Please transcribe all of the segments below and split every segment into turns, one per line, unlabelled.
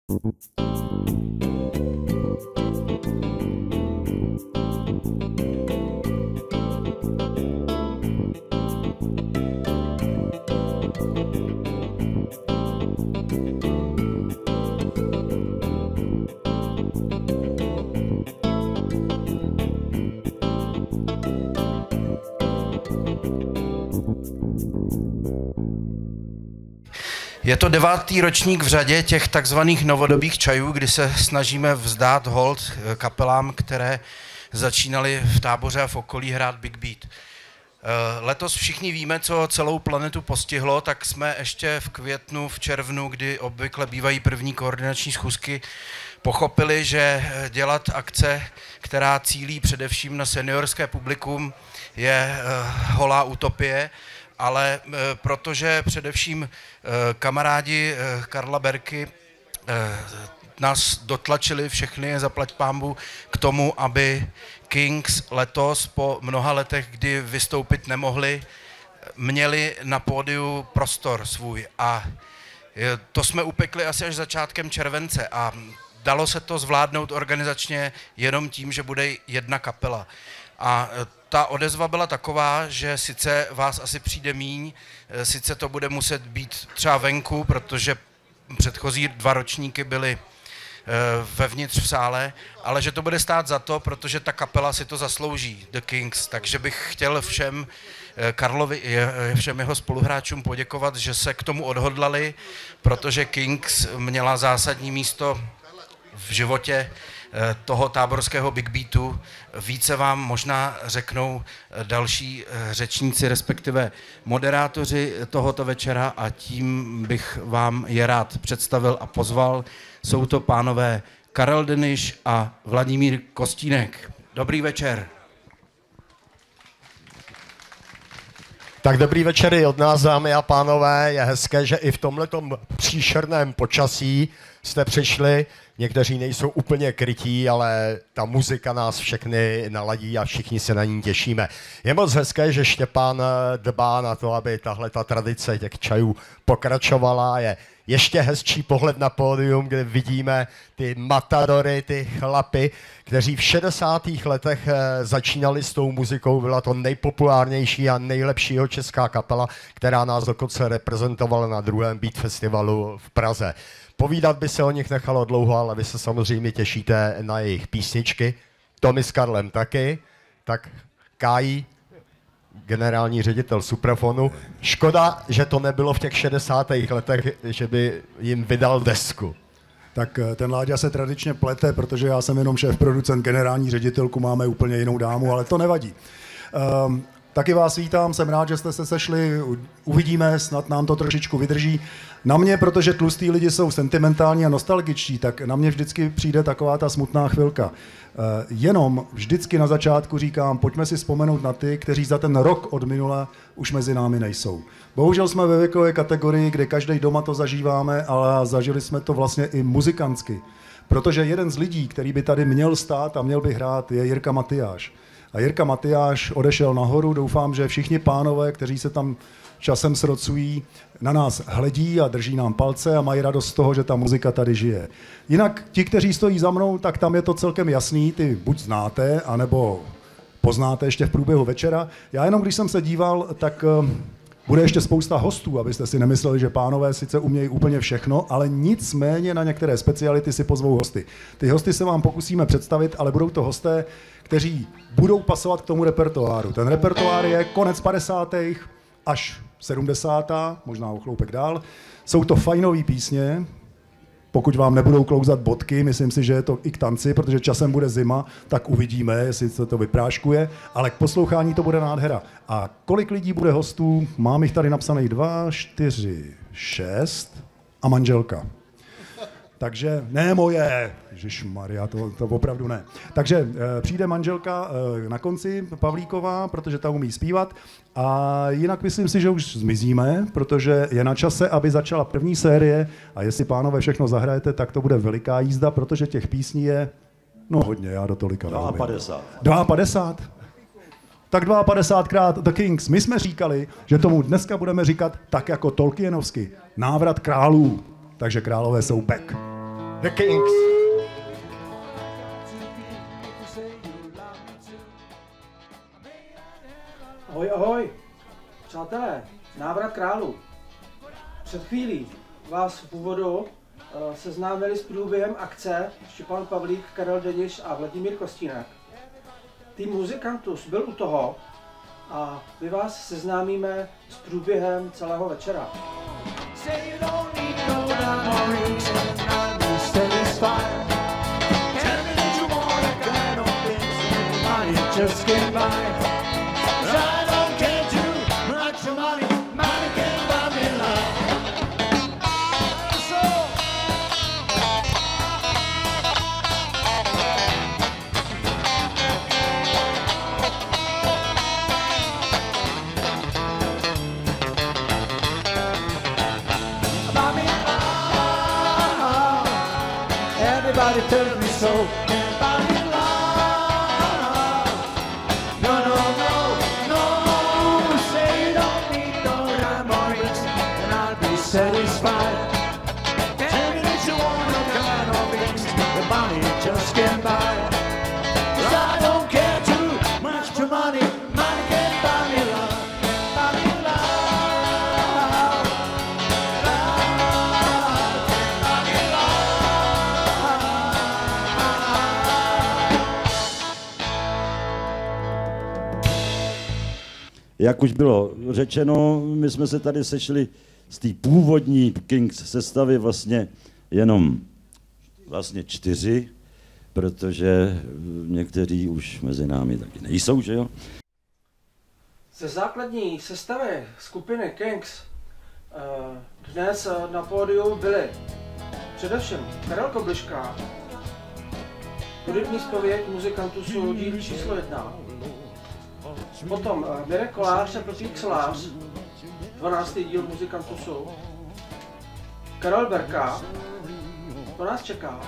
Je to 9. ročník v řadě těch takzvaných novodobých čajů, kdy se snažíme vzdát hold kapelám, které začínaly v Táboře a v okolí hrát Big Beat. Letos všichni víme, co celou planetu postihlo, tak jsme ještě v květnu, v červnu, kdy obvykle bývají první koordinační schůzky, pochopili, že dělat akce, která cílí především na seniorské publikum, je holá utopie, ale protože především kamarádi Karla Berky nás dotlačili všechny, zaplať pánbu, k tomu, aby Kings letos po mnoha letech, kdy vystoupit nemohli, měli na pódiu prostor svůj. A to jsme upekli asi až začátkem července a dalo se to zvládnout organizačně jenom tím, že bude jedna kapela. A ta odezva byla taková, že sice vás asi přijde míň, sice to bude muset být třeba venku, protože předchozí 2 ročníky byly vevnitř v sále, ale že to bude stát za to, protože ta kapela si to zaslouží, The Kings. Takže bych chtěl všem Karlovi, všem jeho spoluhráčům poděkovat, že se k tomu odhodlali, protože Kings měla zásadní místo v životě toho táborského Big Beatu. Více vám možná řeknou další řečníci, respektive moderátoři tohoto večera a tím bych vám je rád představil a pozval. Jsou to pánové Karel Deniš a Vladimír Kostínek. Dobrý večer.
Tak dobrý večer i od nás, dámy a pánové. Je hezké, že i v tomhletom příšerném počasí jste přišli. Někteří nejsou úplně krytí, ale ta muzika nás všechny naladí a všichni se na ní těšíme. Je moc hezké, že Štěpán dbá na to, aby tahle ta tradice těch čajů pokračovala. Je ještě hezčí pohled na pódium, kde vidíme ty matadory, ty chlapy, kteří v 60. letech začínali s tou muzikou. Byla to nejpopulárnější a nejlepšího česká kapela, která nás dokonce reprezentovala na 2. Beat festivalu v Praze. Povídat by se o nich nechalo dlouho, ale vy se samozřejmě těšíte na jejich písničky. Tommy s Karlem taky. Tak Kájí, generální ředitel Suprafonu. Škoda, že to nebylo v těch 60. letech, že by jim vydal desku.
Tak ten Láďa se tradičně plete, protože já jsem jenom šéf-producent, generální ředitelku, máme úplně jinou dámu, ale to nevadí. Taky vás vítám, jsem rád, že jste se sešli, uvidíme, snad nám to trošičku vydrží. Na mě, protože tlustí lidi jsou sentimentální a nostalgičtí, tak na mě vždycky přijde taková ta smutná chvilka. Jenom vždycky na začátku říkám, pojďme si vzpomenout na ty, kteří za ten rok od minula už mezi námi nejsou. Bohužel jsme ve věkové kategorii, kde každý doma to zažíváme, ale zažili jsme to vlastně i muzikantsky. Protože jeden z lidí, který by tady měl stát a měl by hrát, je Jirka Matyáš. A Jirka Matyáš odešel nahoru, doufám, že všichni pánové, kteří se tam časem srocují, na nás hledí a drží nám palce a mají radost z toho, že ta muzika tady žije. Jinak ti, kteří stojí za mnou, tak tam je to celkem jasný, ty buď znáte, anebo poznáte ještě v průběhu večera. Já jenom, když jsem se díval, tak bude ještě spousta hostů, abyste si nemysleli, že pánové sice umějí úplně všechno, ale nicméně na některé speciality si pozvou hosty. Ty hosty se vám pokusíme představit, ale budou to hosté, kteří budou pasovat k tomu repertoáru. Ten repertoár je konec 50. až 70. možná o chloupek dál. Jsou to fajnové písně, pokud vám nebudou klouzat bodky, myslím si, že je to i k tanci, protože časem bude zima, tak uvidíme, jestli se to vypráškuje, ale k poslouchání to bude nádhera. A kolik lidí bude hostů? Mám jich tady napsaných 2, 4, 6 a manželka. Takže ne moje, ježišmarja, to opravdu ne. Takže přijde manželka na konci, Pavlíková, protože ta umí zpívat a jinak myslím si, že už zmizíme, protože je na čase, aby začala první série a jestli pánové všechno zahrajete, tak to bude veliká jízda, protože těch písní je, no hodně, já do tolika nevím. 52. 52? Tak 52krát The Kings. My jsme říkali, že tomu dneska budeme říkat tak jako Tolkienovsky, návrat králů, takže králové jsou back.
The Kings.
Ahoj, ahoj, přátelé, návrat králů. Před chvílí vás v úvodu seznámili s průběhem akce Štěpán Pavlík, Karel Deniš a Vladimír Kostínek. Tým Muzikantus byl u toho a my vás seznámíme s průběhem celého večera. Everybody tells me so. Everybody in love. No, no, no, no. Say you don't need no rhyme or reason, and I'll be satisfied. Tell me that you want no kind of things, the money just can't buy. 'Cause I don't care too much for money. Money can't buy me love. Buy me love.
Jak už bylo řečeno, my jsme se tady sešli z té původní Kings sestavy vlastně jenom 4, protože někteří už mezi námi taky nejsou, že jo?
Ze základní sestavy skupiny Kings dnes na pódiu byli především Karel Kobliška, hudební zpověď Muzikantusu díl číslo 1, potom Mirek Kolář a Pepík Solář, 12. díl Muzikantusu, Karel Berka, to nás čeká.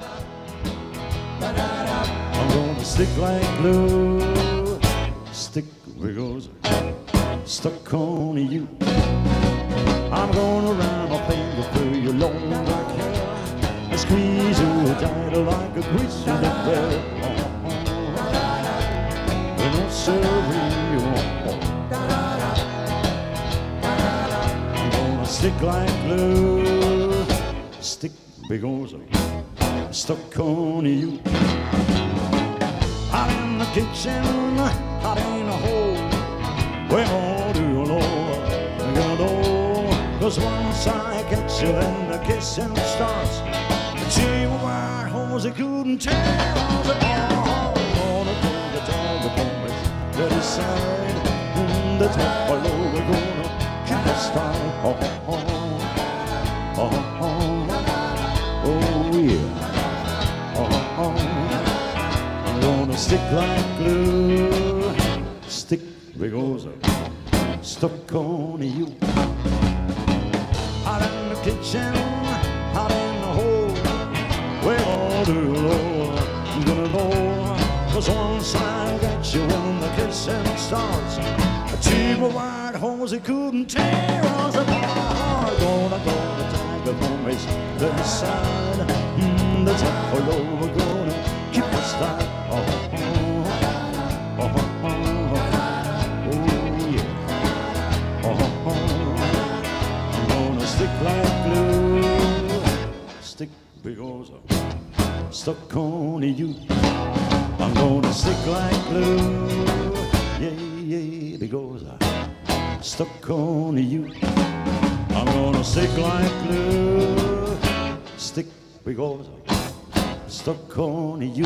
I'm gonna stick like glue, stick because stuck on you. I'm gonna run my finger through your long black hair and squeeze you tight like a grease in the bear. We're not so real. I'm gonna stick like glue, stick because I'm stuck on you. Hot in the kitchen, hot in the hole. Where more do you know? You know, 'cause once I get you and the kissing starts, the cheap wire hose it couldn't tear us apart. Gonna go the dog upon me, ready side, and the top below we're gonna keep us tight. Oh, oh, oh, oh, oh, yeah. Oh, oh. Gonna stick like glue, stick because I'm stuck on you. Hot in the kitchen, hot in the hole. Where all do you know? I'm gonna know, 'cause once I got you when the kissing starts, a cheap white hose it couldn't tear us apart. Gonna go the tiger from his other side, the top below we're gonna keep us tight. Oh, oh, oh, oh, oh, yeah. Oh, oh, I'm gonna stick like glue, stick because I'm stuck on you. I'm gonna stick like glue, yeah, yeah, because I'm stuck on you. I'm gonna stick like glue, stick because I'm stuck on you.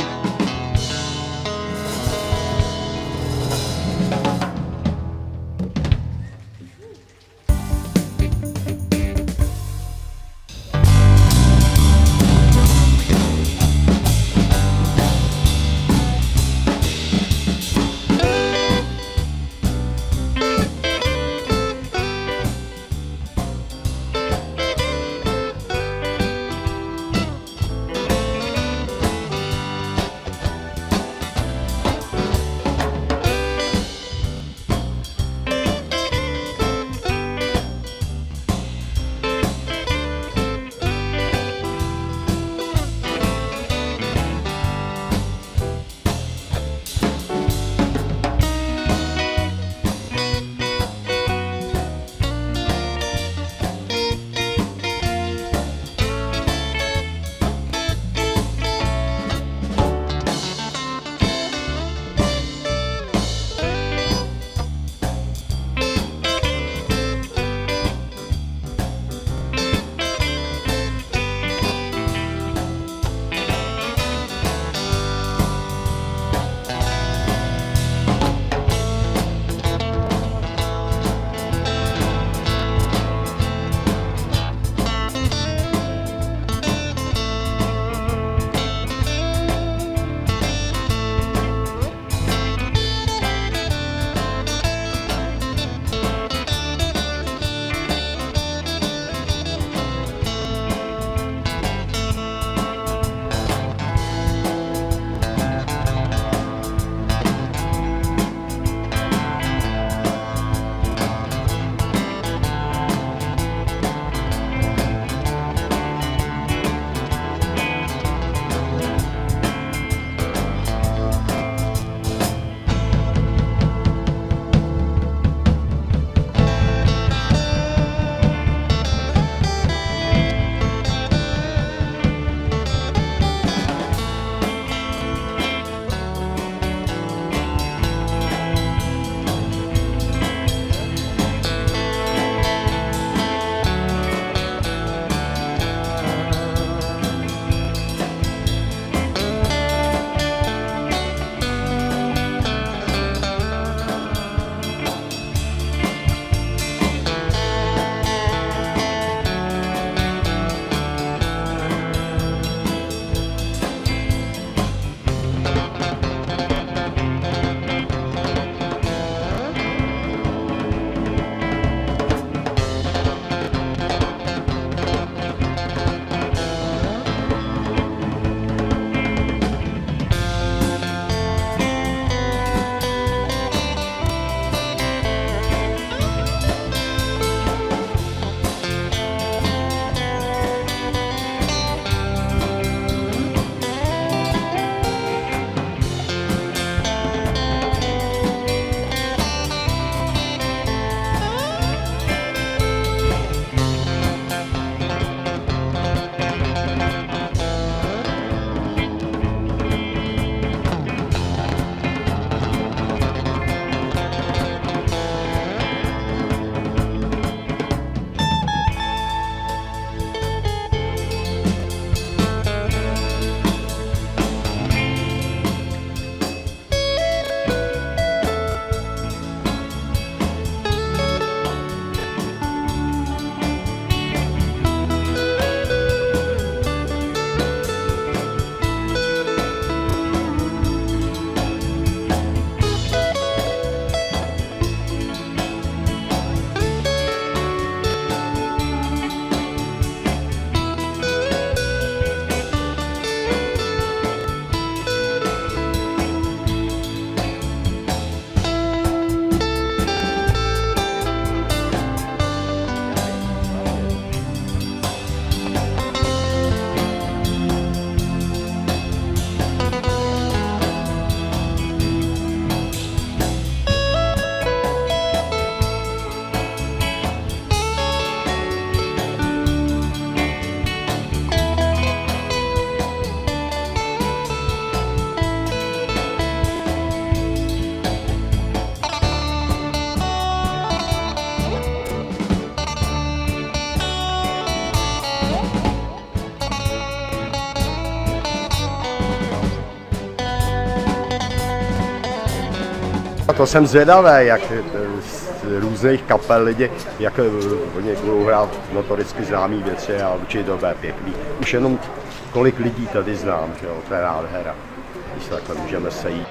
A to jsem zvědavý, jak z různých kapel lidi, jak oni budou hrát notoricky známý věci a určitě to bude pěkný. Už jenom kolik lidí tady znám, že jo, to je nádhera, když se takhle můžeme sejít.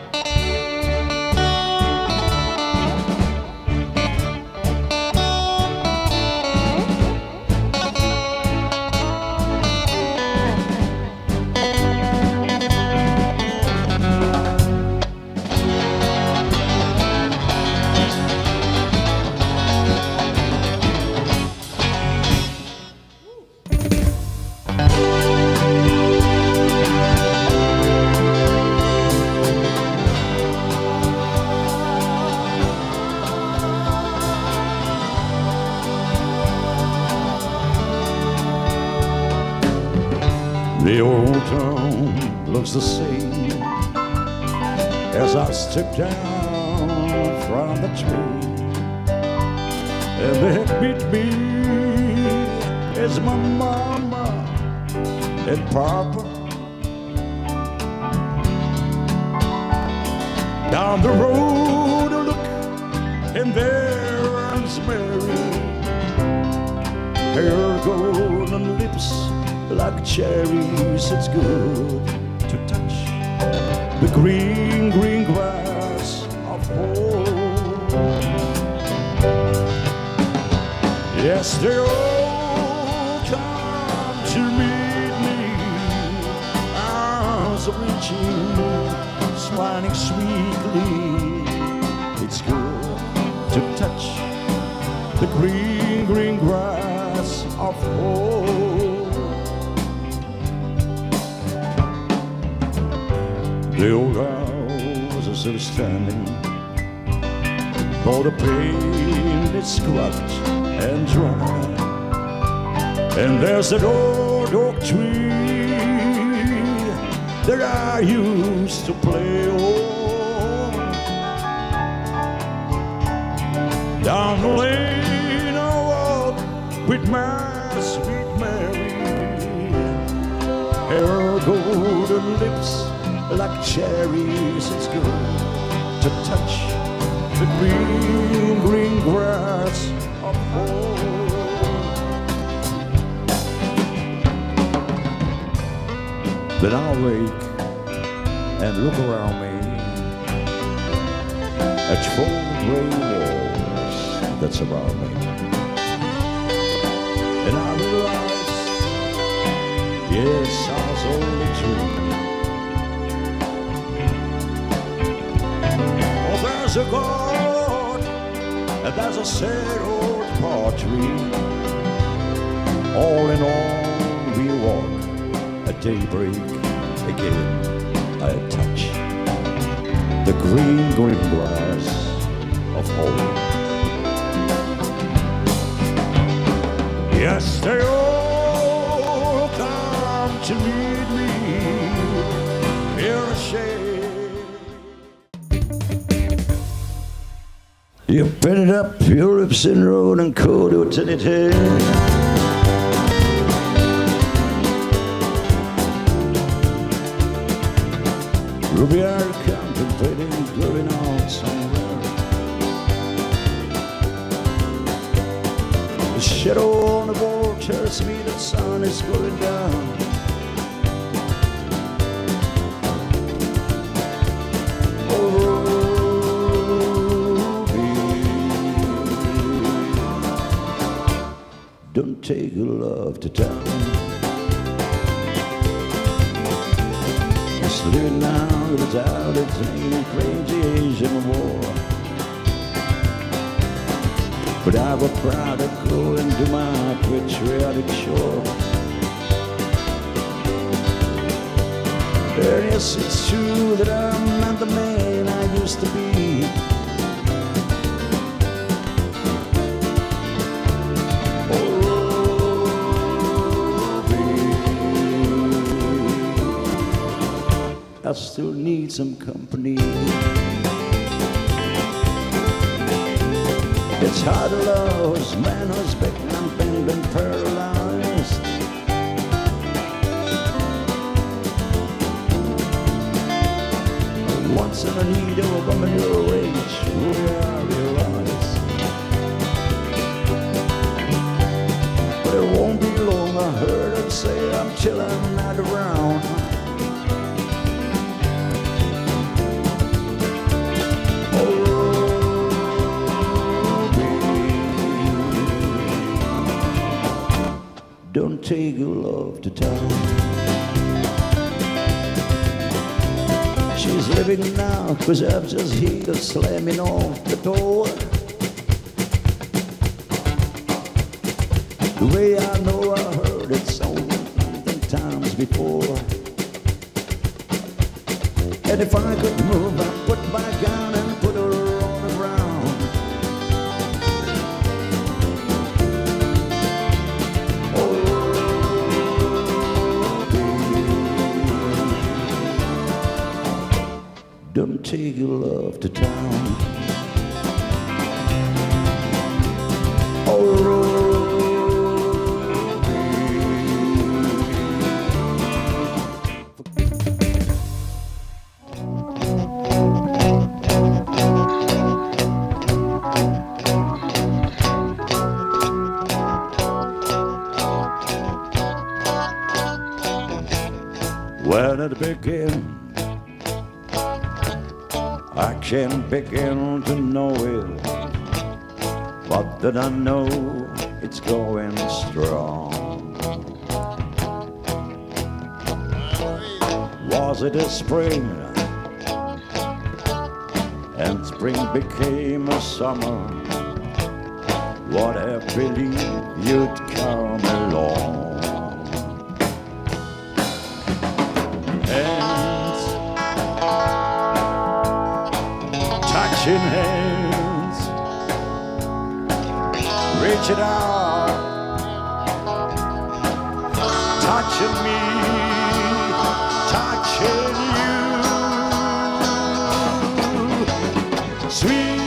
The old town looks the same as I step down from the train, and there meet me is my mama and papa. Down the road I look, and there runs Mary, her golden lips like cherries. It's good to touch the green, green grass of home. Yes, they all come to meet me. Arms reaching, smiling sweetly. It's good to touch the green, green grass of home. The old house is still standing, all the paint is scrubbed and dry, and there's that old oak tree that I used to play on. Down the lane I walk with my sweet Mary, her golden lips like cherries. It's good to touch the green, green grass of home. Then I'll wake and look around me at 4 gray walls that surround me, and I realize, yes, I was only dreaming. There's a God, and there's a sad old poetry. All in all, we walk at daybreak again. I touch the green, green grass of home. Yes, they all come to meet me in a shade. You bent up your lips in road and cold utility. Ruby are contemplating going out somewhere. The shadow on the wall tells me the sun is going down. Don't take your love to town. Just living now without a dream, crazy Asian war. But I was proud to go into my patriotic shore. Yes, it's true that I'm not the man I used to be. I still need some company. It's hard to lose a man who's been paralyzed. Once in a need of a woman your age. way I realize. But it won't be long, I heard him say I'm chilling at around. Don't take your love to town. She's living now, 'cause I've just heard her slamming off the door. The way I know I heard it so many times before. And if I could move, I'd put my gun and put her on the ground. Don't take your love to town. When it began, I can't begin to know it, but then I know it's going strong. Was it a spring, and spring became a summer? Would I believe you'd come along? Touching hands, reaching out, touching me, touching you, sweet.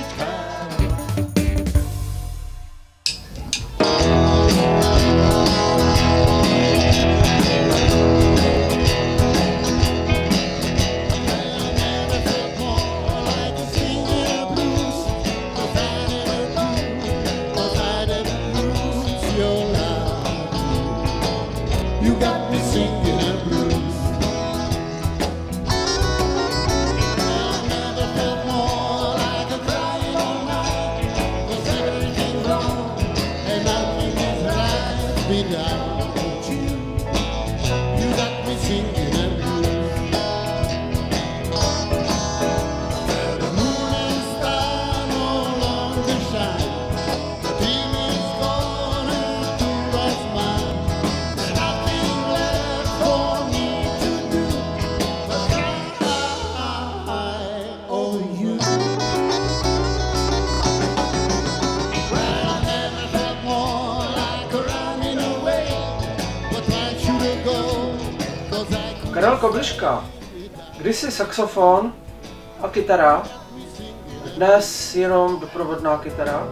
Karel Kobliška, kdysi saxofon a kytara, dnes jenom doprovodná kytara.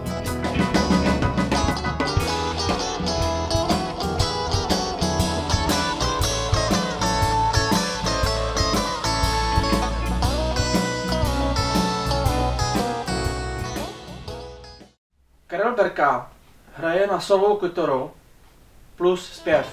Karel Berka hraje na solovou kytaru plus zpěv.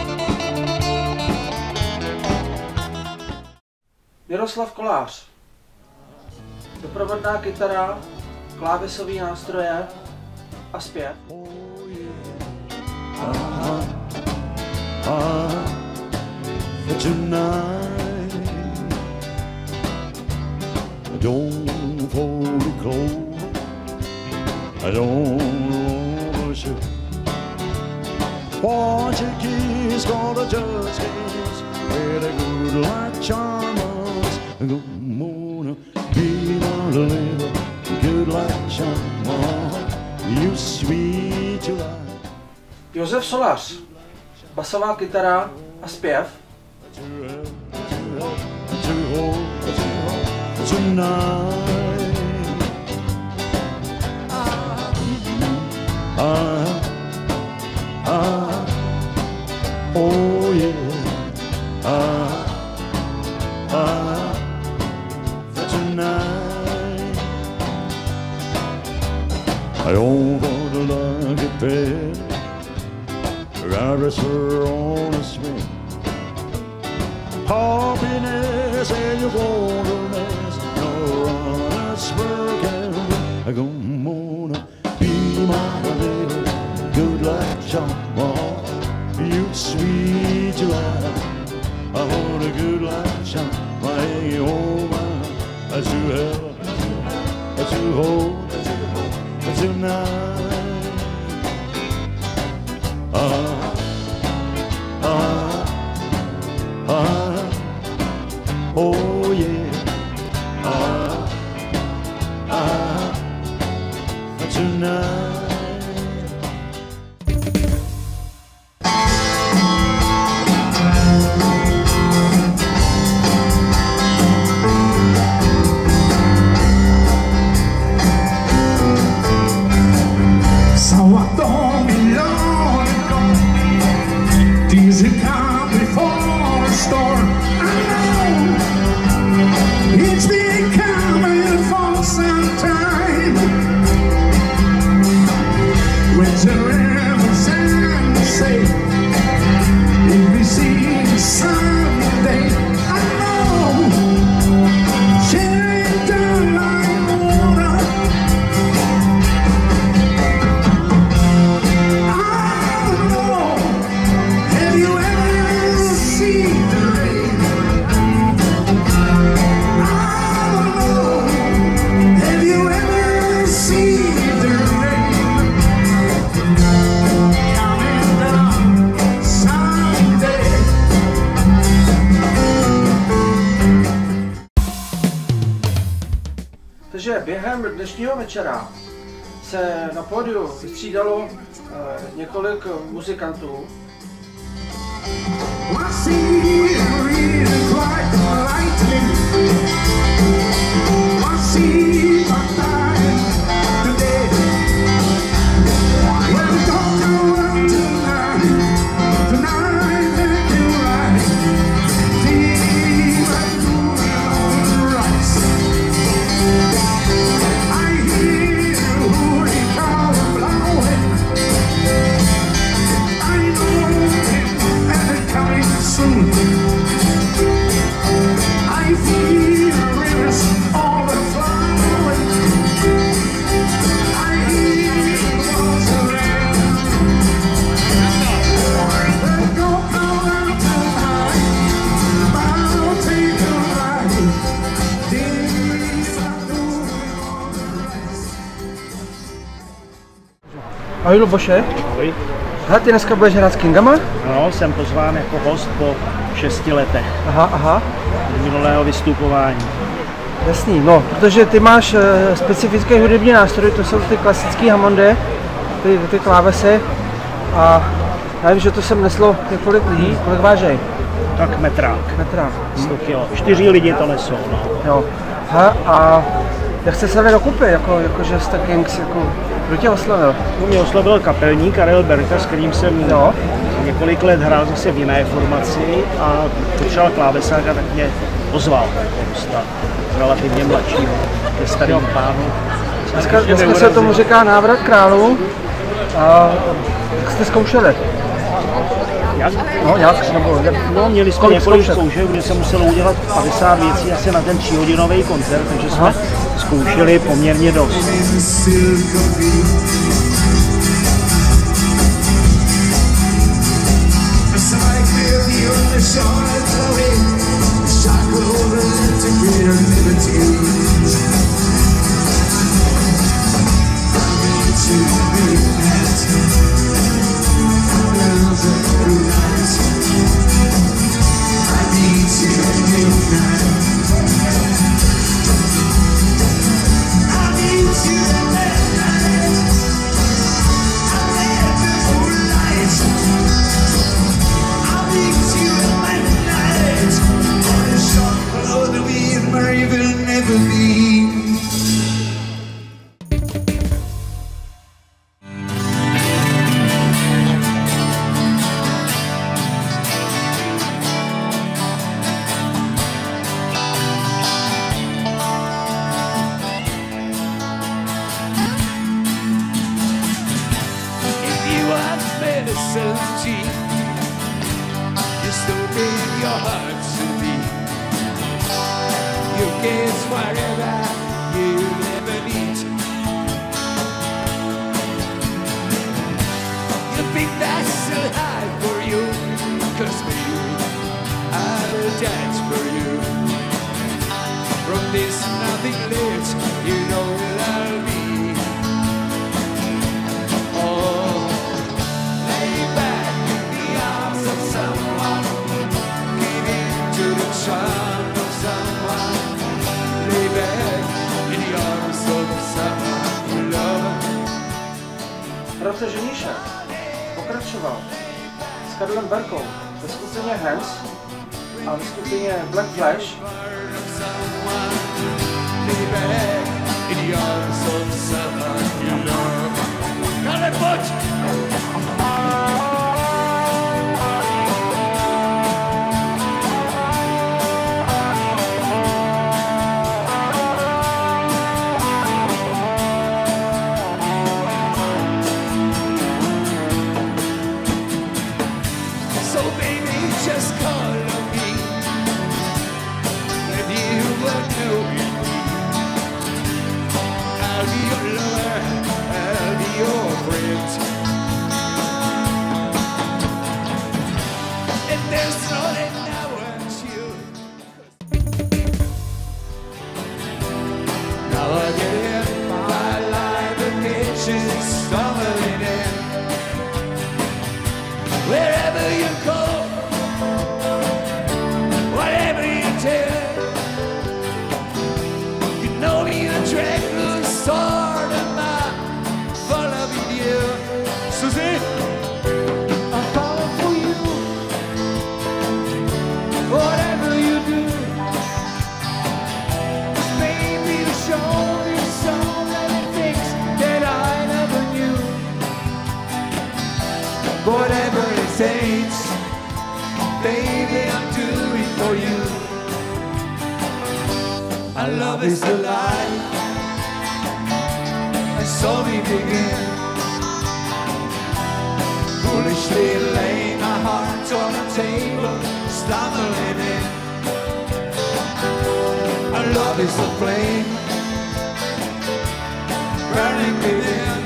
Miroslav Kolář doprovodná kytara, klávesový nástroje a zpěv.
For tonight, I don't hold it close, I don't worship. Portuguese got a judge case, really good like charmers. Gonna be my little good like charmers. You sweet you like.
Josef Solař, basová kytara a zpěv.
Tonight, oh yeah, for tonight, I don't want to like it bad, ride her on a swing. Happiness and your wilderness, no honest working. I'm gonna be my little good like John. You sweet July, I want a good like John. My home, I to hell, to hold tonight. Oh yeah, tonight.
So I don't belong alone. These are come before a storm. I know it's been coming for some time. Winter rivers and the sea, if we see the someday. I know she ain't done like water.
Takže během dnešního večera se na pódiu vystřídalo několik muzikantů.
I see it really quite lightning. I see my time today. Well, don't go out tonight make it right. See my moon rise. I hear hooty cow blowing. I know it's coming soon. I feel the rivers all flowing. I hear the walls around. Let's go out tonight. I'll take a ride. These are doing
Ahoj Luboše.
Ahoj.
Hele, ty dneska budeš hrát s Kingama?
No, jsem pozván jako host po 6 letech
Aha.
minulého vystupování.
Jasný, no, protože ty máš specifický hudební nástroj, to jsou ty klasické Hammondy, ty klávesy a já vím, že to sem neslo několik lidí, kolik vážej?
Tak metrák. 100 kilo. 4 lidi to nesou, no.
Jo. A jak jste se dali dokupy, jakože jste Kings, kdo tě oslovil?
To mě oslovil kapelník Karel Berka, s kterým jsem několik let hrál zase v jiné formaci a potřeboval klávesáka, tak mě pozval jako hosta, relativně mladšího, ke starým pánu.
Dneska se tomu říká návrat králů. A jak jste zkoušeli?
Jak?
No, jak? Nebo jak?
No, měli jsme několik zkoušek, kde se muselo udělat 50 věcí asi na ten 3hodinový koncert, takže jsme zkoušeli poměrně dost.
Roce Ženíšek pokračoval s Karlem Berkou ve skupině Hands a ve skupině Black Flash.
Karle, pojď! Whatever it takes, baby, I'm doing for you. Our love is alive, and so we begin. Foolishly laying our hearts on the table, stumbling in. Our love is a flame, burning within.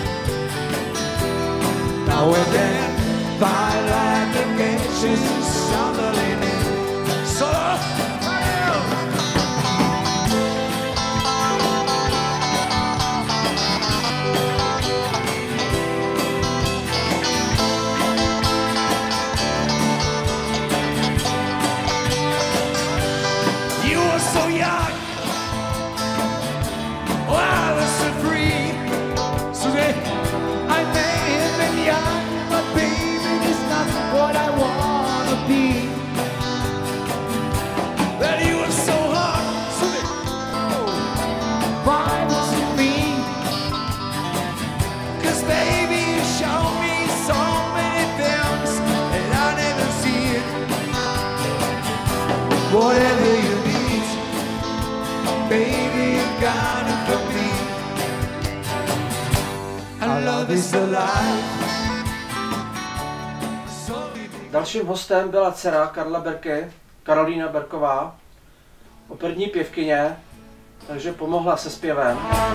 Now and then, firelight against you, stumbling in. So, you were so young, oh, I was so free. So then, I may have been young, but baby, it's not what I wanna be. Well, you were so hot, so that, why wasn't me? 'Cause baby, you showed me so many films that I never see it. Whatever you need, baby, you got it from me. Our love is alive.
Dalším hostem byla dcera Karla Berky, Karolína Berková, operní pěvkyně, Takže pomohla se zpěvem.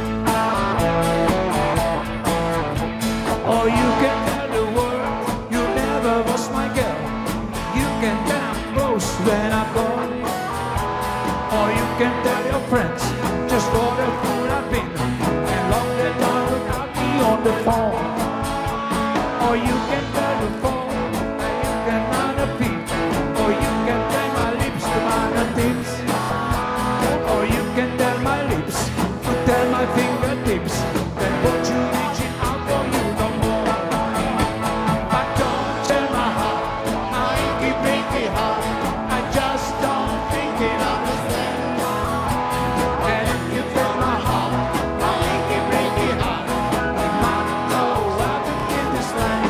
Or you can tell the world you never was my girl. You can tell I'm close when I'm gone. Or you can tell your friends just what a fool I've been and lock the door without me on the phone. Or you can tell the phone that you cannot appeal. Or you can tell my lips to my tips. Or you can tell my lips to tell my fingertips that what you reaching out for you no more. But don't tell my heart, my achy breaky heart, I just don't think it understand. And if you tell my heart, my achy breaky heart, it might go out in this land.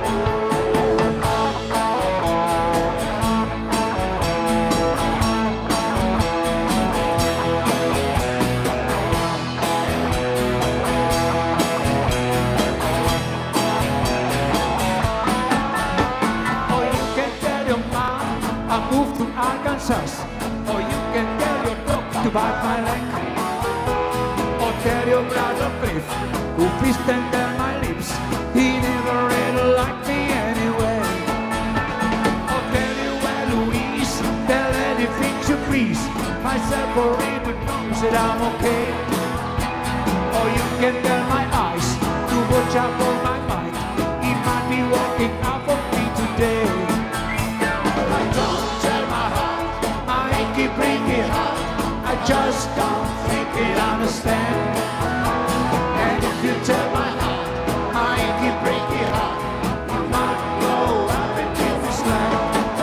Or you can tell your mom I moved to Arkansas. Or you can tell your dog to bite my leg. Or tell your brother Cliff, who fished and tell my lips, he never really liked me anyway. Or tell you where Louise, tell anything to please, myself or even knows that I'm okay. Or you can tell my eyes to watch out for my mind, he might be walking out for me today. I don't tell my heart, my achy breaky heart, I just don't think it understand. And if you tell my heart, my achy breaky heart, you might go up and kill this land.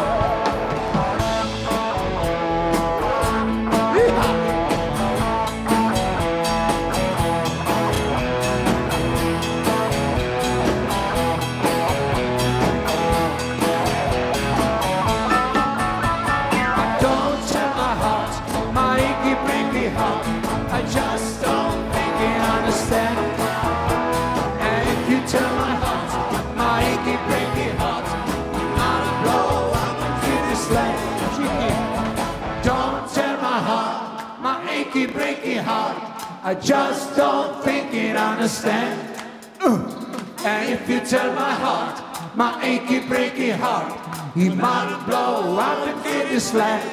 Don't tell my heart, my achy breaky heart, I just don't think it understand. And if you tell my heart, my achy breaky heart, I'll blow up into this land. Don't tell my heart, my achy breaky heart, I just don't think it understand. And if you tell my heart, my achy breaky heart, he might blow up into this land.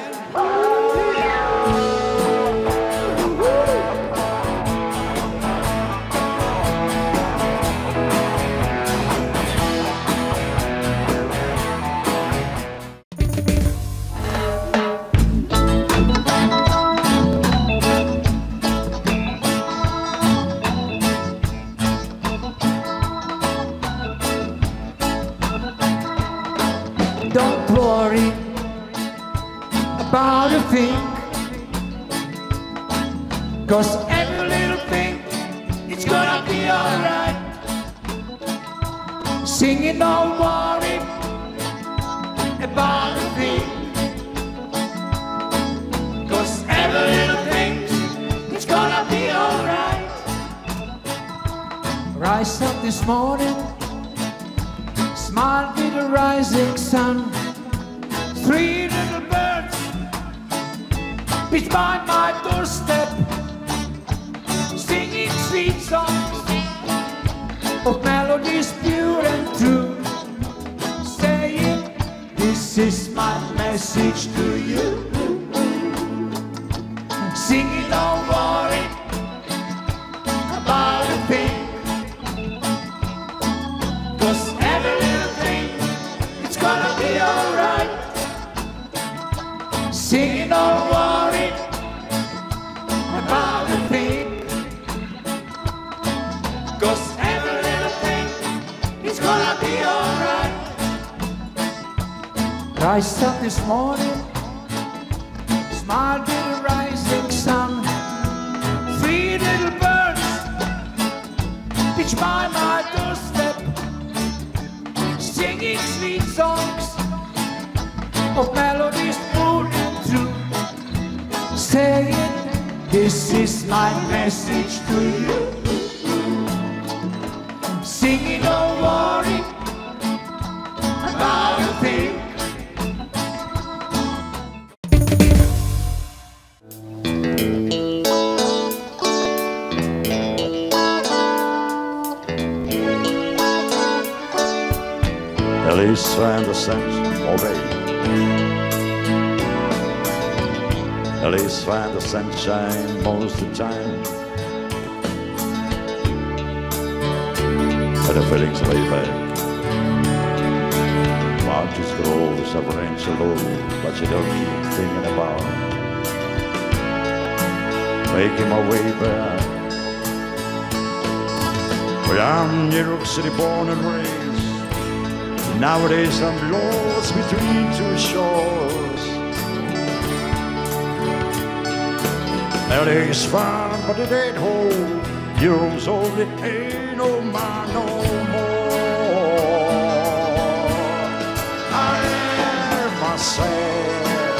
Don't worry about a thing, 'cause every little thing, it's gonna be alright. Singing, don't worry about a thing, 'cause every little thing, it's gonna be alright. Rise up this morning, smile with the rising sun. 3 little birds pitch by my doorstep, singing sweet songs of melodies pure and true, saying, this is my message to you. Singing, don't worry about a thing, 'cause every little thing, it's gonna be alright. Singing, don't worry about a thing, 'cause every little thing, it's gonna be alright. Rise up this morning, smile to the rising sun. 3 little birds pitch by my doorstep, singing sweet songs of melodies pure and true, saying, this is my message to you. Singing, don't worry about a thing.
sense of age. At least find the sunshine most of the time, and the feelings lay back. Marches grow, suffering so low, but you don't keep thinking about making my way back. But I'm New York City born and raised. Nowadays I'm lost between two shores. LA's fun, but it ain't home. Heroes old, it ain't no man no more. I am myself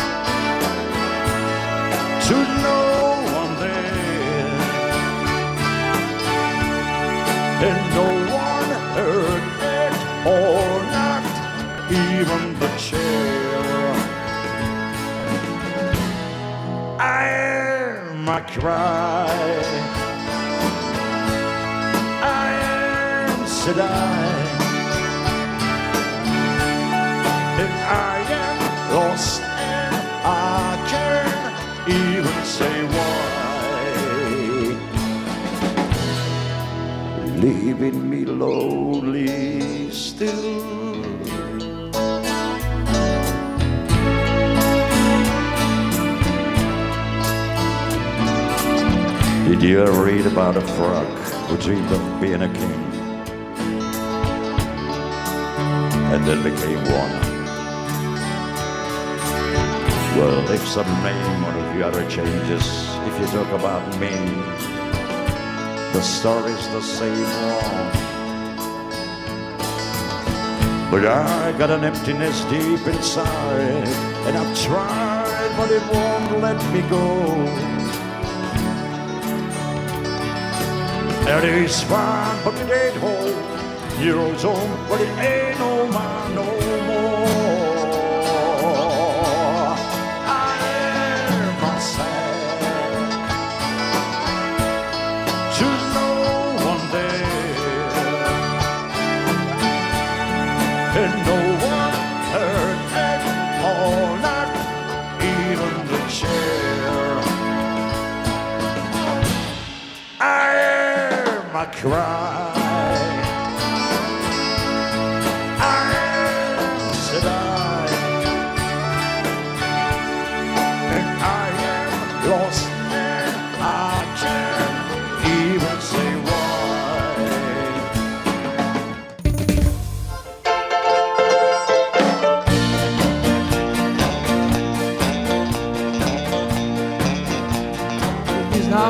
to no one there, and no one heard it or not even the chair. I am my cry, I am said and I am lost and I can't even say why, leaving me lonely still. Did you ever read about a frog who dreamed of being a king and then became one? Well, if some name one of the other changes, if you talk about me, the story's the same one. But I got an emptiness deep inside, and I've tried, but it won't let me go. It is fine, but it ain't home. Heroes home, but it ain't no man no more. I am myself to no one there, and no one heard it or not even the chair. I cry, I said and I am lost and I can't even say
Is now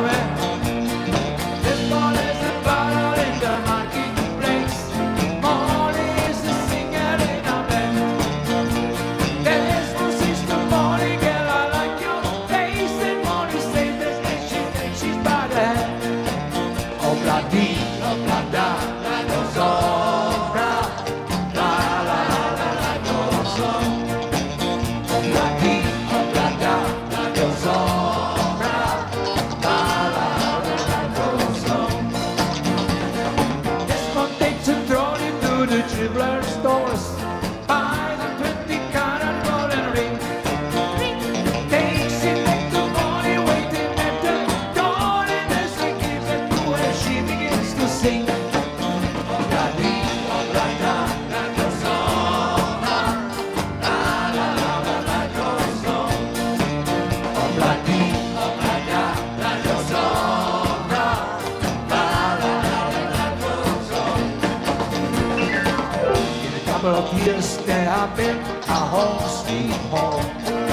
years there have been a home sweet home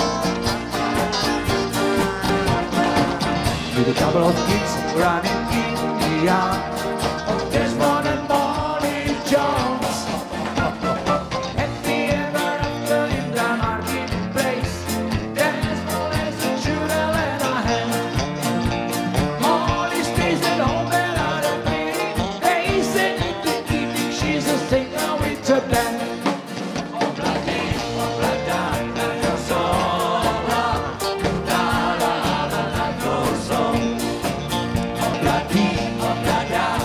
with a couple of kids running in the yard of Desmond and Molly Jones. At the end of the marketplace, Desmond has a children and a hand. Molly stays at home and out of meeting. They say in the evening she's a singer with a band. Da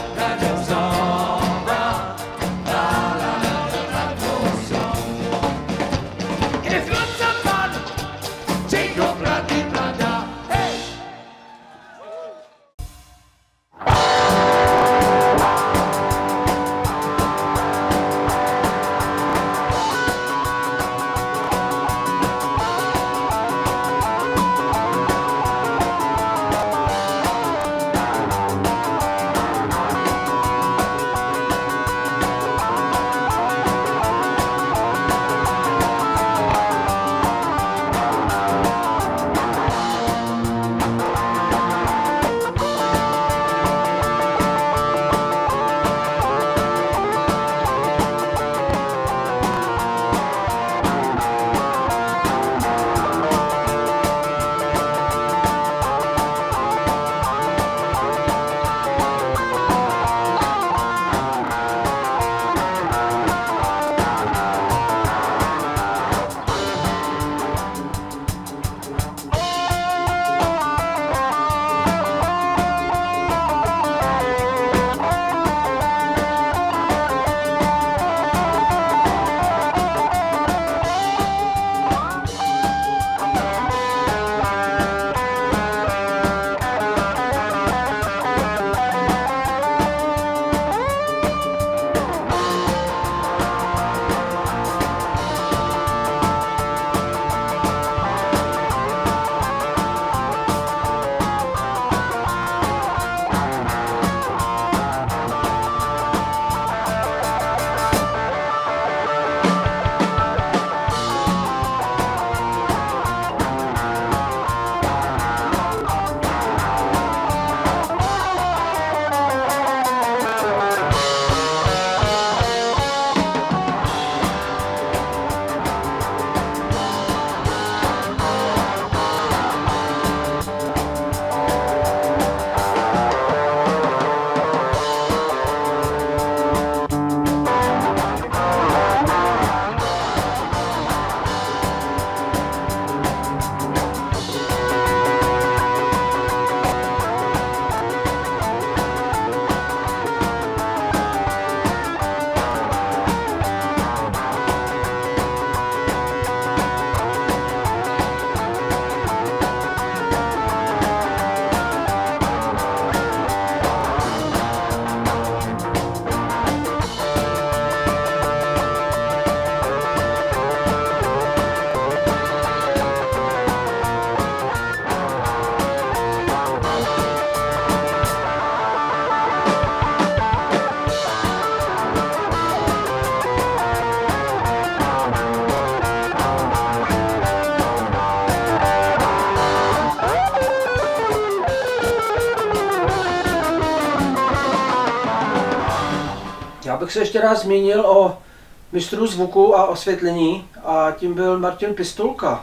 Já bych se ještě rád zmínil o mistru zvuku a osvětlení a tím byl Martin Pistulka.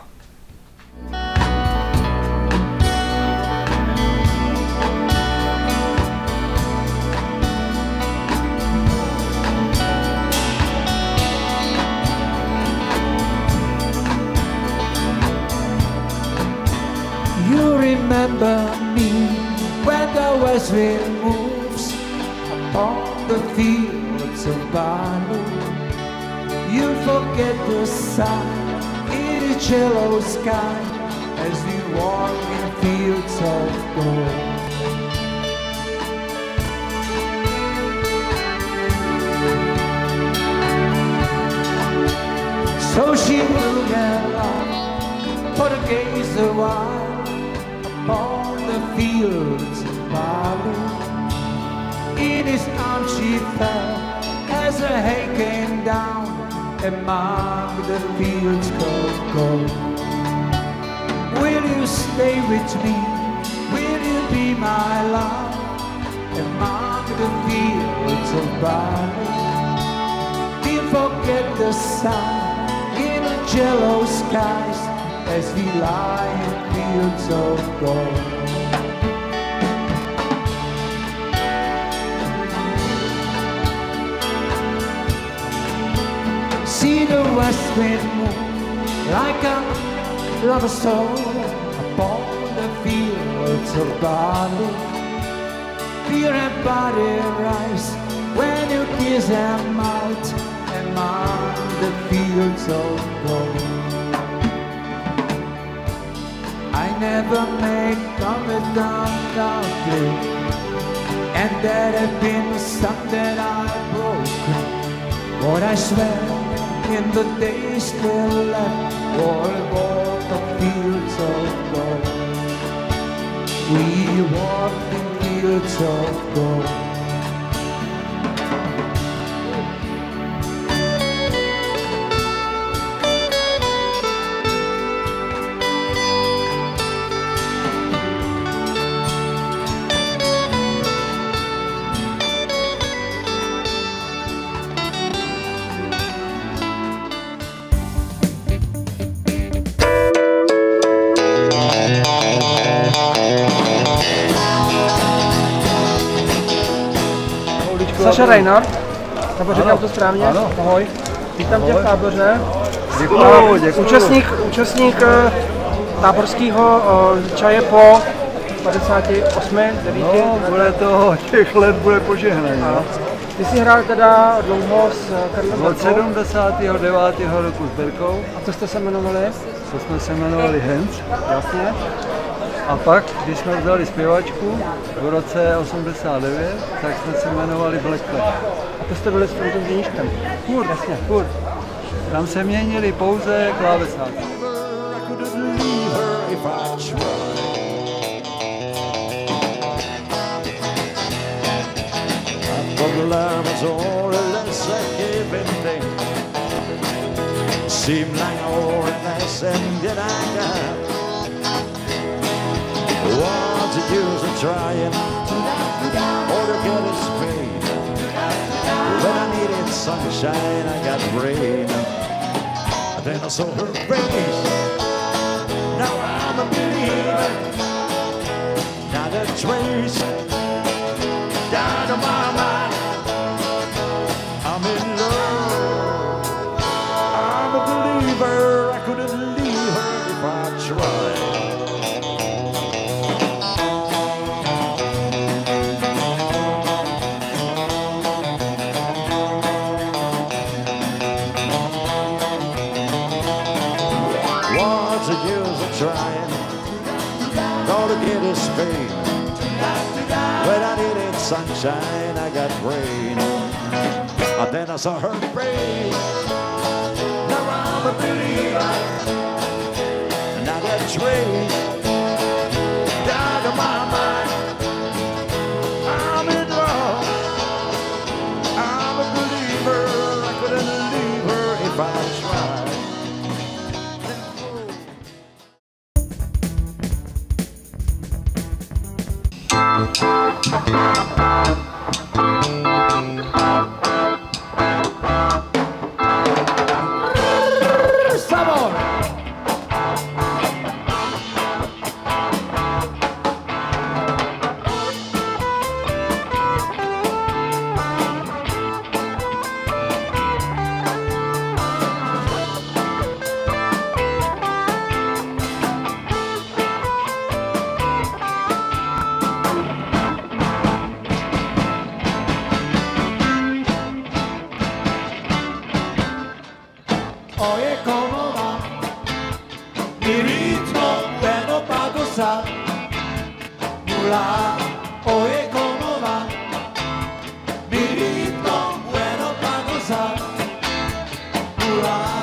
You remember me when the west wind moves upon the fields of Balu. You forget the sun in its yellow sky as we walk in fields of gold. So she will get lost for to gaze a while upon the fields of Balu. In his arms she fell as her hay came down among the fields of gold. Will you stay with me? Will you be my love among the fields of Balu? We'll forget the sun in the yellow skies as we lie in fields of gold. See the west wind move like a lover's soul upon the fields of Balu. Feel her body rise when you kiss her mouth among the fields of gold. I never make comment on you, and that have been something I've broken. But I swear in the days still left, we'll walk the fields of gold. We walk the fields of gold.
Saša Reinhardt, nebo říkám to správně?
Ano.
Ahoj. Vítám tě v táboře.
Děkuju.
Účastník táborského čaje po 58, 9.
No, bude to, těch let bude požehnaný. No.
Ty jsi hrál teda dlouho s Karlem
Od
Berkou.
79. roku s Berkou,
A co jste se jmenovali?
to jsme se jmenovali Hens.
Jasně.
A pak, když jsme vzali zpěvačku v roce 89, tak jsme se jmenovali Black Flag.
A to jste byli s Frantou Ženíškem.
Furt,
Jasně.
furt. Tam se měnili pouze klávesáci.
Seem like all less and did I got. What's the use of trying? All to get is pain. When I needed sunshine, I got rain. Then I saw her face. Now I'm a believer. Not a trace down to my mind. I'm in love. I'm a believer. I couldn't leave her if I tried. What's the use of trying? All to get is pain. When I needed sunshine, I got rain. And then I saw her face. Now I'm a believer. Not a trace down to my mind. I'm in love. I'm a believer. I couldn't leave her if I tried.
mi ritmo bueno pa' gozar. Mula, oye cómo va, mi ritmo bueno pa' gozar. Mula.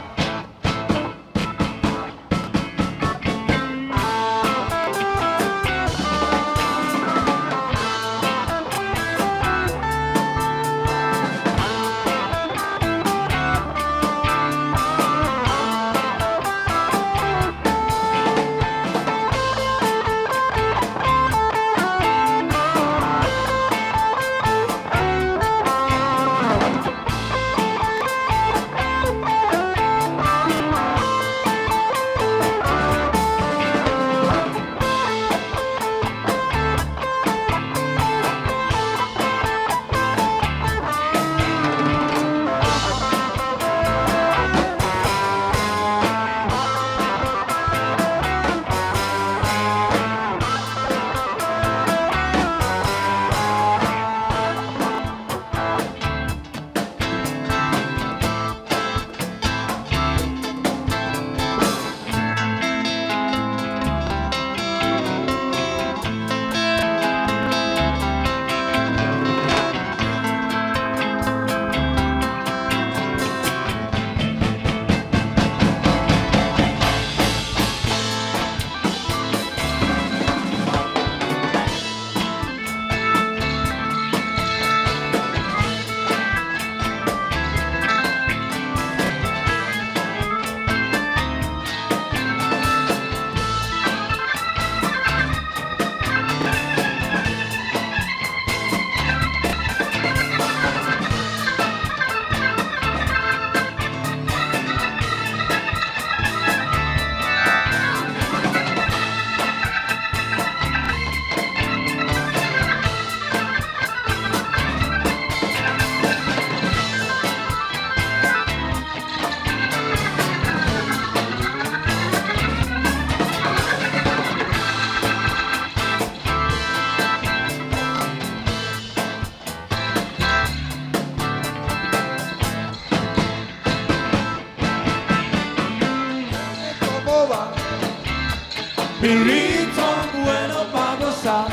Mi ritmo bueno pa' gozar.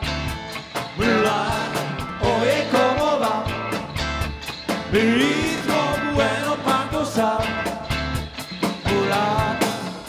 Mula, oye cómo va. Mi ritmo bueno pa' gozar. Mula.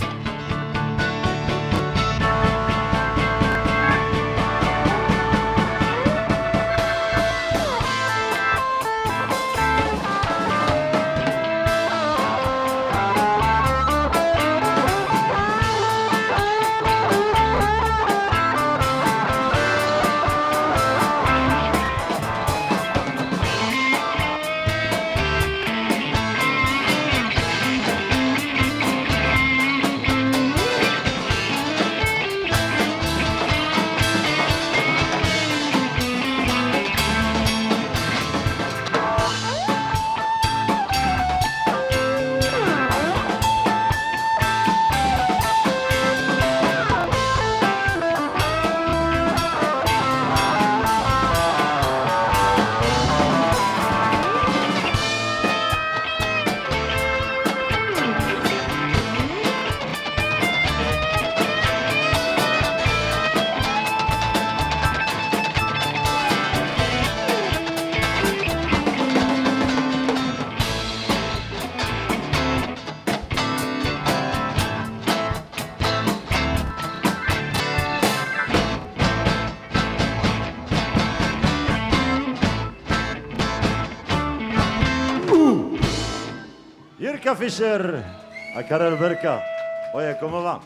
Jirka Fischer a Karel Berka. Oye, ¿cómo va?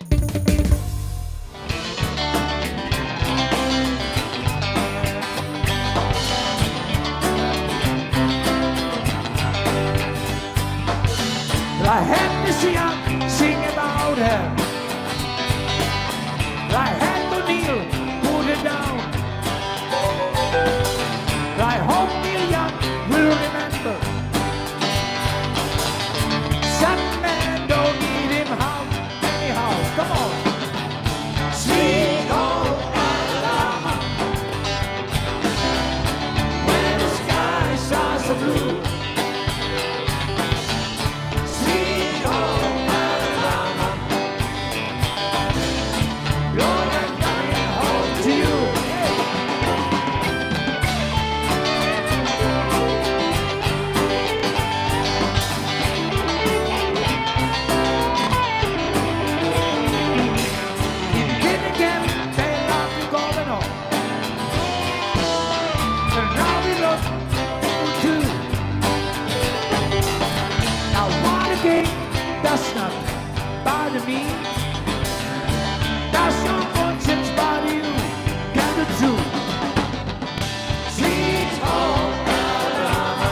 I had to sing about her. I had to kneel, put it down. I hope Neil Young will remember. Some men don't need him how anyhow. Come on. Sweet old Alabama, when the skies are so blue. Sweet old Alabama. part of me. There's so much about you can do too. Sweet home Alabama,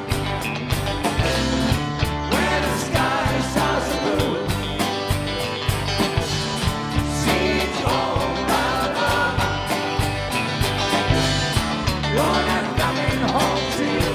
where the skies are so blue. Sweet home Alabama, you're not coming home to you.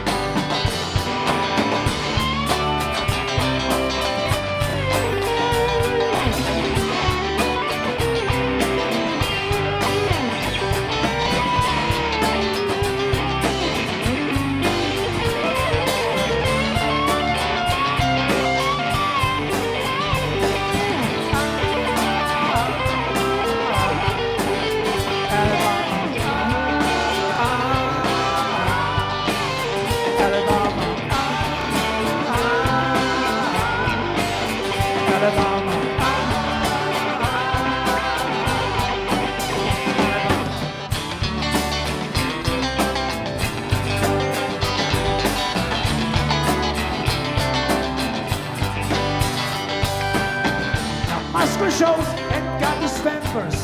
Muscle shows and got the spampers.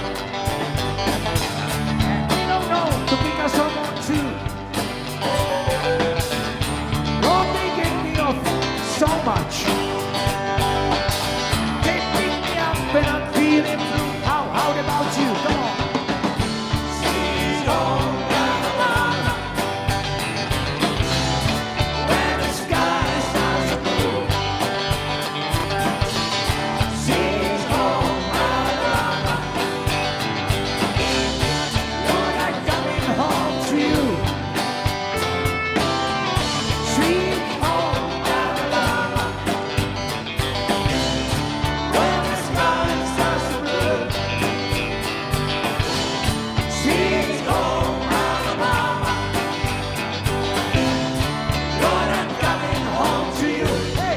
And you don't know to pick us someone too. Oh, they get me off so much. They pick me up and I'm feeling blue. How about you? Come on. Sweet home Alabama, where the skies are so blue. Sweet home Alabama, you're not coming home to you. Sweet home Alabama, where the skies are so blue. Sweet home Alabama, you're not coming home to you. Hey!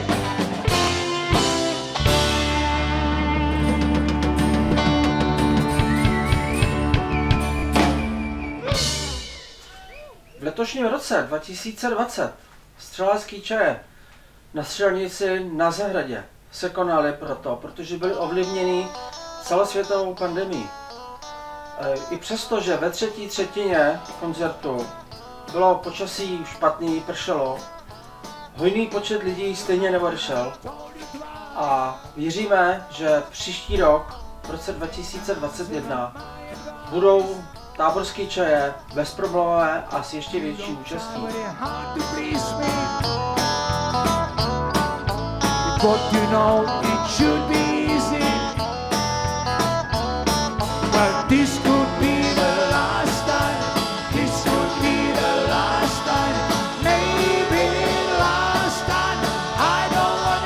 V letošním roce 2020 střelecký čaje na střelnici na Zahradě se konaly protože byly ovlivněny celosvětovou pandemií. I přesto, že ve třetí třetině koncertu bylo počasí špatný, pršelo, hojný počet lidí stejně neodešel a věříme, že příští rok, v roce 2021, budou táborské čaje bezproblémové a s ještě větší účastí.
Hard to please me, but you know it should be easy. Well, this could be the last time. This could be the last time. Maybe the last time. I don't want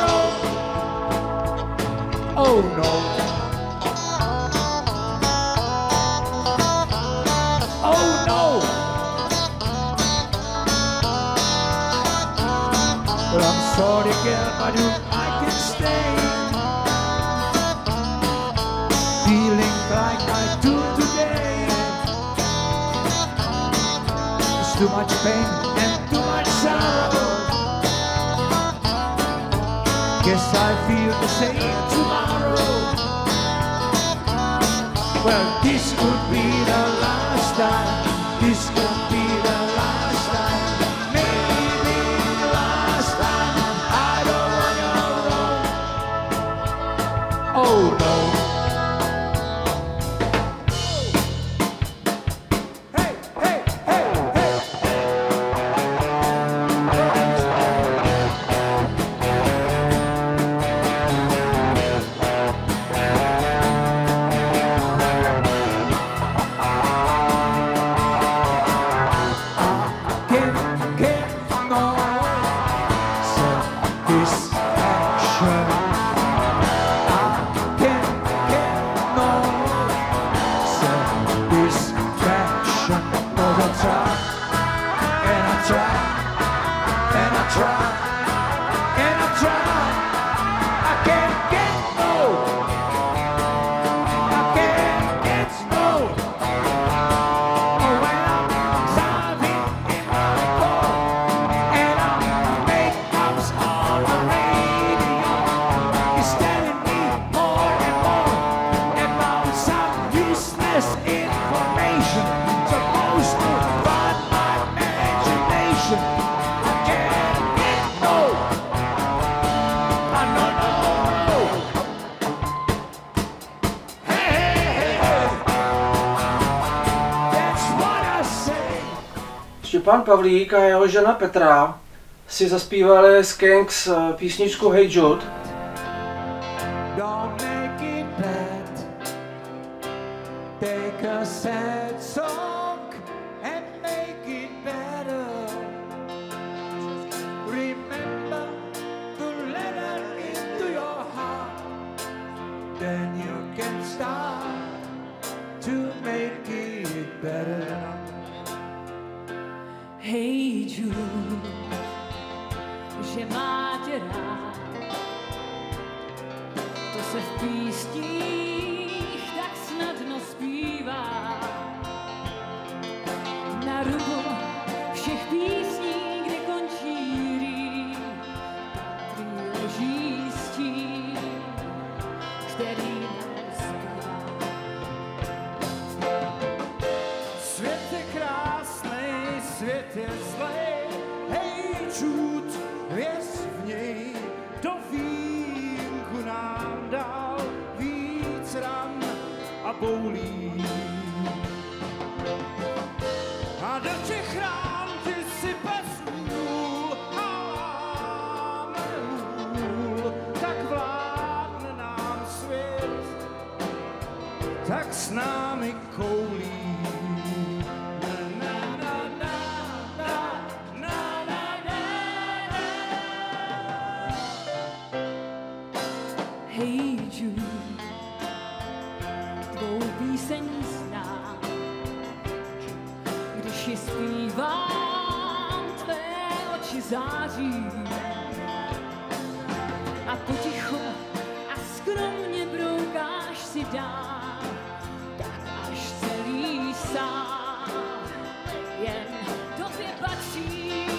your road. Oh no. Oh no! Well, I'm sorry, girl, but I can stay. Feeling like I do today. There's too much pain and too much sorrow. Guess I feel the same tomorrow. Well, this could be the last time. This could be the last time. Maybe the last time. I don't want your road. Oh no. Hey, hey, hey, hey. She's telling me more and more about some useless information. Supposed to run my imagination. I can't get no. No, no, no. Hey, hey, hey, hey. That's what I say.
Štěpán Pavlík a jeho žena Petra si zaspívali z Kinks písničku Hey Jude.
Don't make it bad. Take a sad song and make it better. Remember to let her into your heart. Then you can start to make it better.
Hej Jude, že má tě rád, to se v písních tak snadno zpívá. Na rubu všech písní, kde končí rým, patří leží stín, který nezbývá.
Svět je krásný, svět je zlej. Hej Jude, věř v něj, do vínku nám dal víc ran a boulí. A do těch rán ty sype sůl a láme hůl, tak vládne nám svět, tak s námi koulí.
Hej Jude, tvou píseň znám, když ji zpívám, tvé oči září. A potichu a skromně broukáš si dál, tak až celý sám jen tobě patří.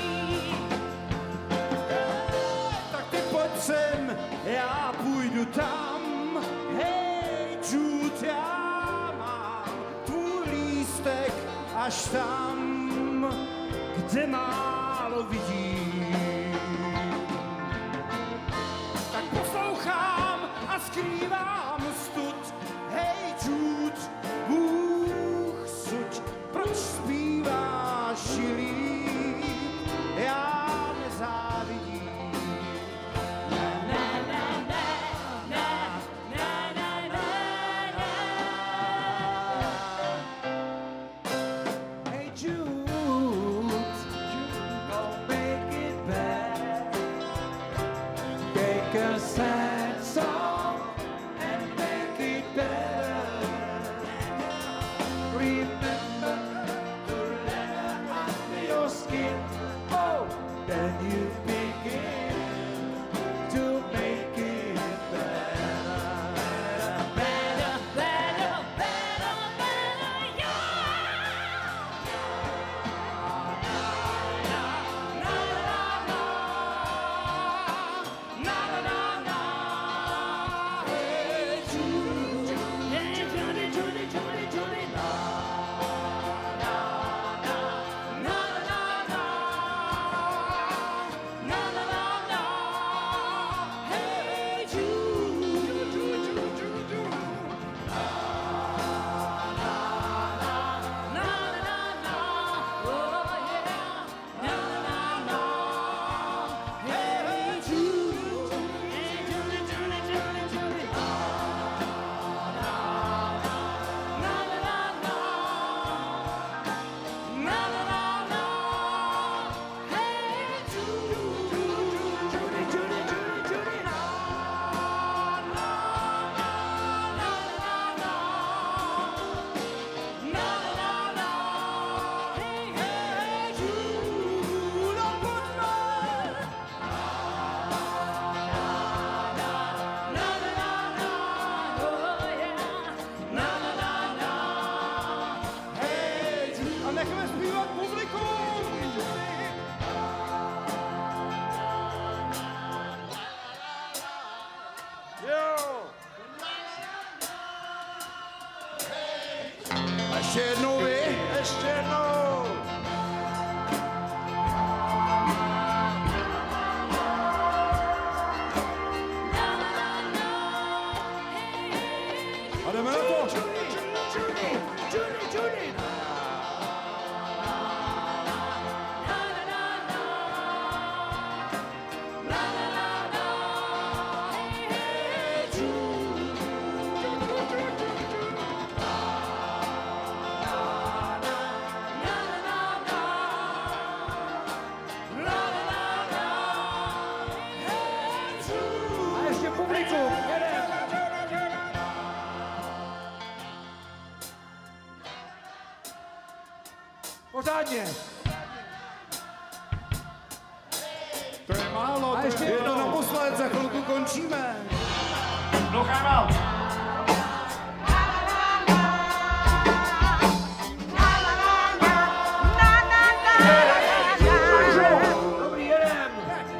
Tak ty pojď sem, já půjdu tam. Hej Jude, já mám tvůj lístek až tam, kde málo vidím. Tak poslouchám a skrývám stud. Hej Jude, Bůh suď, proč zpíváš líp? Já nezávidím. Hey Jude, don't make it bad. Take a sad song and make it better. Remember to let her under your Ještě jednou vy.
Ještě jednou.
A jdeme na to.
A ještě publikum.
Pořádně. To je málo,
A
to
ještě
je
jednou.
jedno naposled, za chvilku končíme.
No, kámo. Dobrý, jedem.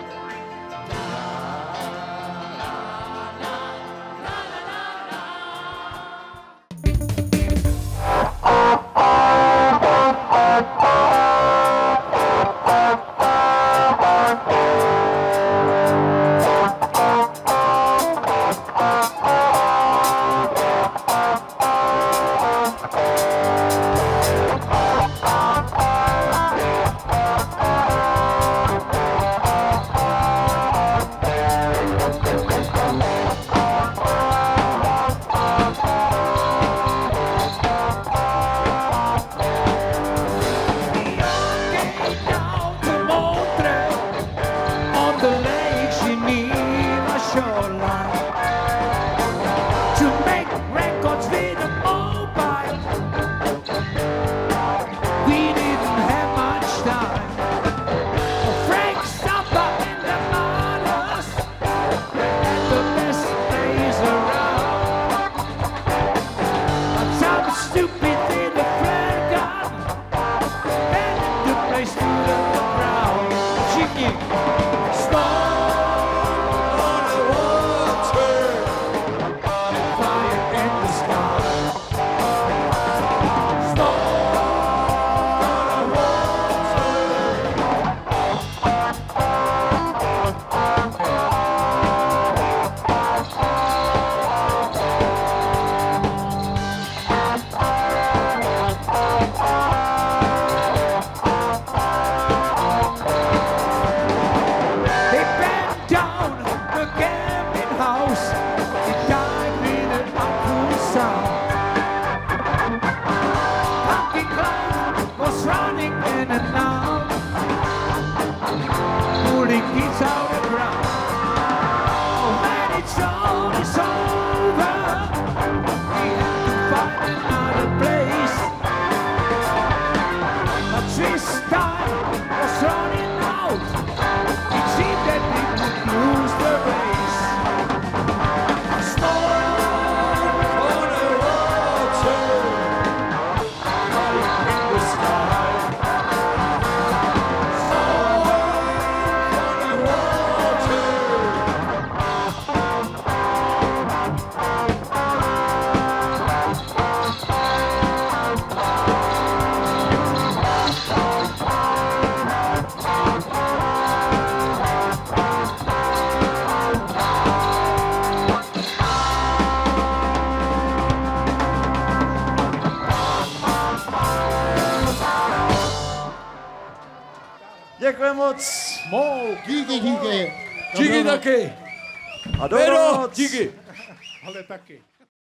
Děkuji moc.
Díky, díky.
Díky taky. A
Pero,
dobranoc.
díky.
Ale taky.